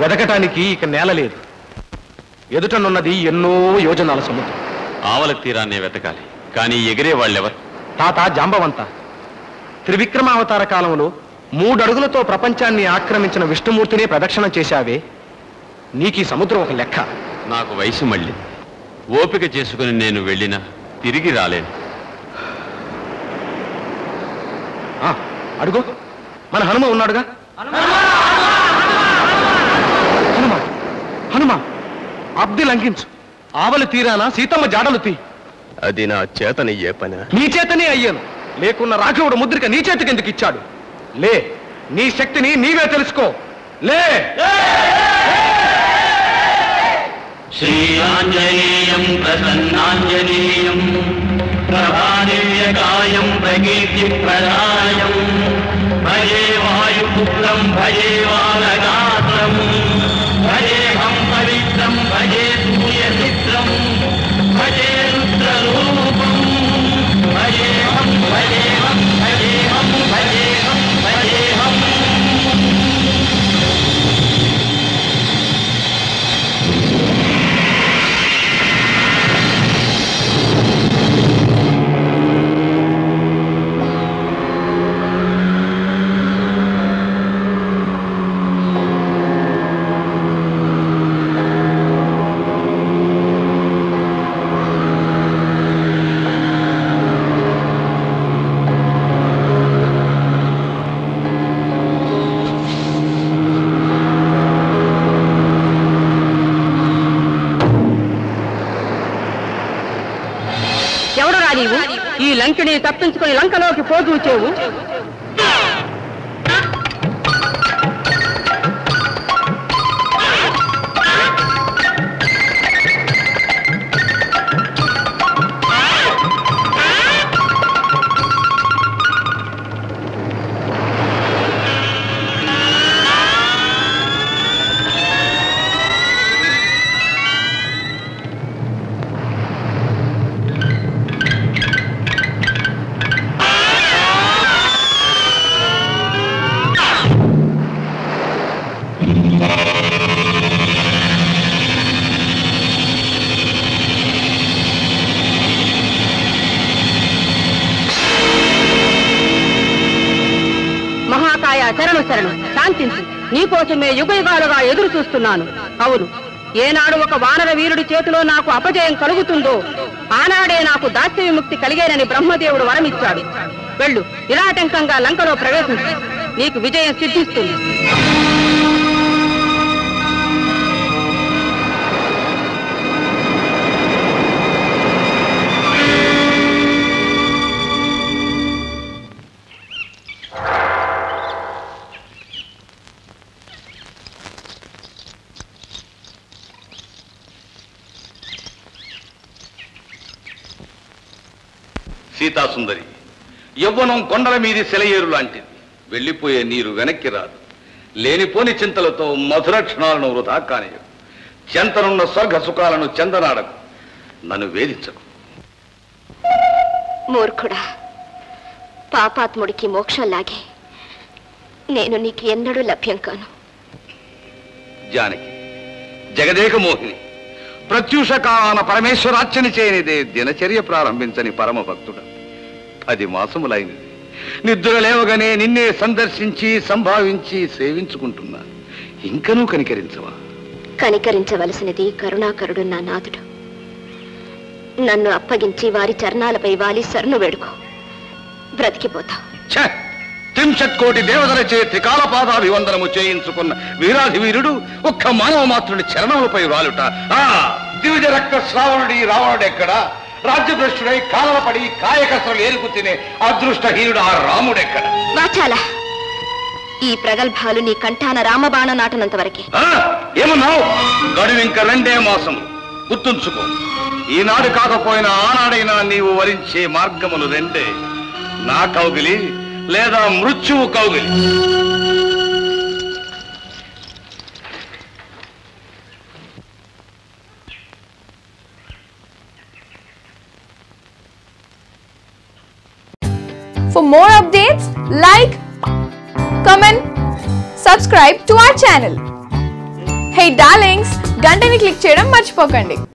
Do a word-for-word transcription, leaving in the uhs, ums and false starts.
వెదకటానికి ఇక నేల లేదు. ఎదుటనున్నది ఎన్నో యోజనాల సముద్రం. ఆవల తీరాన్నే వెతకాలి, కానీ ఎగిరే వాళ్ళెవరు? తాత జాంబవంత. త్రివిక్రమావతార కాలంలో మూడడుగులతో ప్రపంచాన్ని ఆక్రమించిన విష్ణుమూర్తినే ప్రదక్షిణం చేశావే, నీకీ సముద్రం ఒక లెక్క. నాకు వయసు మళ్ళీ ఓపిక చేసుకుని నేను వెళ్ళినా తిరిగి రాలేను. అడుగు, మన హనుమ ఉన్నాడుగా. హనుమ హనుమ అబ్ది లంఘించు. ఆవలి తీరానా సీతమ్మ జాడలు తీ. అది నా చేతనయ్యే పని. నీ చేతనే అయ్యాను, లేకున్న రాఘవుడు ముద్రిక నీ చేతికి ఎందుకు ఇచ్చాడు? లే, నీ శక్తిని నీవే తెలుసుకో. లే. శ్రీ ఆంజనేయం ప్రసన్నాంజనేయం ప్రభాదివ్యకాయం ప్రకీర్తి ప్రదాయం భజే వాయుపుత్రం భజే వానగాత్రం భజేహం పవిత్రం భజే సూర్యమిత్రం భజే రుద్రరూపం భజేహం భజేహం భజేహం భజేహం భజేహం. ఈ లంకిని తప్పించుకుని లంకలోకి పోదూచేవు. శరణు శరణు, శాంతించు. నీకోసమే యుగ యుగాలుగా ఎదురు చూస్తున్నాను. అవును, ఏనాడు ఒక వానర వీరుడి చేతిలో నాకు అపజయం కలుగుతుందో ఆనాడే నాకు దాస్య విముక్తి కలిగేనని బ్రహ్మదేవుడు వరమిచ్చాడు. వెళ్ళు, నిరాటంకంగా లంకలో ప్రవేశించు, నీకు విజయం సిద్ధిస్తుంది. సీతాసుందరి, యవ్వనం కొండల మీది సెలయేరు లాంటిది. వెళ్ళిపోయే నీరు వెనక్కి రాదు. లేనిపోని చింతలతో మధుర క్షణాలను వృధా కానియు. చెంతనున్న స్వర్గ సుఖాలను చెందనాడకు, నన్ను వేధించకు. మూర్ఖుడా, పాపాత్ముడికి మోక్షం లాగే నేను నీకు ఎన్నడూ లభ్యం కాను. జానకి, జగదేక మోహిని, ప్రత్యూష కాలాన పరమేశ్వరార్చన చేయనిదే దినచర్య ప్రారంభించని పరమ భక్తుడు. పది మాసములైనది నిద్ర లేవగానే నిన్నే సందర్శించి సంభావించి సేవించుకుంటున్నా. ఇంకనూ కనికరించవా? కనికరించవలసినది కరుణాకరుడు నా నాథుడు. నన్ను అప్పగించి వారి చరణాలపై వాలి శరణు వేడుకో, బ్రతికిపోతావు. త్రింశత్ కోటి దేవతల చే త్రికాల పాదాభివందనము చేయించుకున్న వీరాధి వీరుడు ఒక్క మానవ మాత్రుడి చరణములపై రాలుట. ఆ దివిజ రక్త శ్రావణుడి రావణుడెక్కడా? రాజ్యభ్రష్టుడై కాలవ పడి కాయకసలు ఏరుకు తినే అదృష్టహీనుడు ఆ రాముడెక్కడ? వాచాల, ఈ ప్రగల్భాలు నీ కంఠాన రామబాణ నాటనంత వరకే. ఏమన్నావు? గడువు ఇంక రెండే మాసం. గుర్తుంచుకో, ఈనాడు కాకపోయినా ఆనాడైనా నీవు వరించే మార్గములు రెండే. నా కౌగిలి లేదా మృత్యువు కౌగిలి. For more updates, like, comment, subscribe to our channel. Hey darlings, గంటని click చేయడం మర్చిపోకండి.